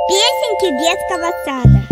Песенки детского сада.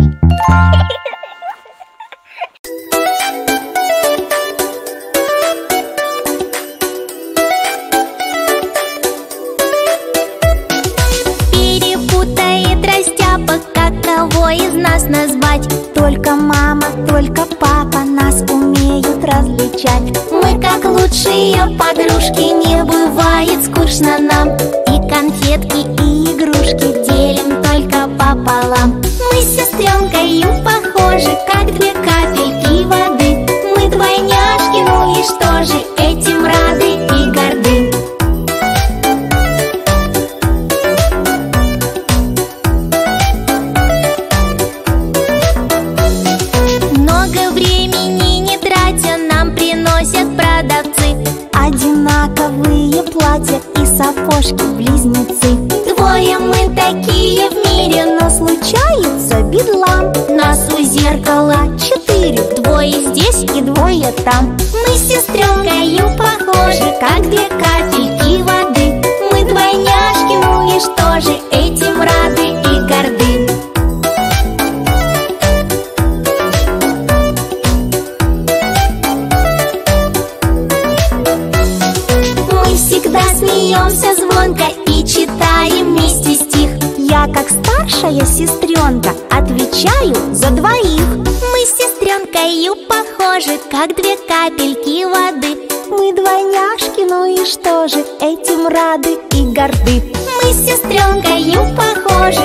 Перепутает растяпа, как кого из нас назвать. Только мама, только папа нас умеют различать. Мы как лучшие подружки, не бывает скучно нам. И конфетки, и игрушки делим только пополам. Мы с сестренкой похожи, как две капельки воды. Мы двойняшки, ну и что же, этим рады и горды. Много времени не тратя, нам приносят продавцы одинаковые платья и сапожки-близнецы. Двое мы такие в мире, но случается бедлам. Нас у зеркала 4, двое здесь и двое там. Мы с сестренкой похожи, как две капельки воды. Мы двойняшки, ну и что же, этим рады и горды. Мы всегда смеемся звонко и читаем вместе стих. Я, как старшая сестренка, отвечаю за двоих. Мы с сестренкой похожи, как две капельки воды. Мы двойняшки, ну и что же, этим рады и горды. Мы с сестренкой похожи,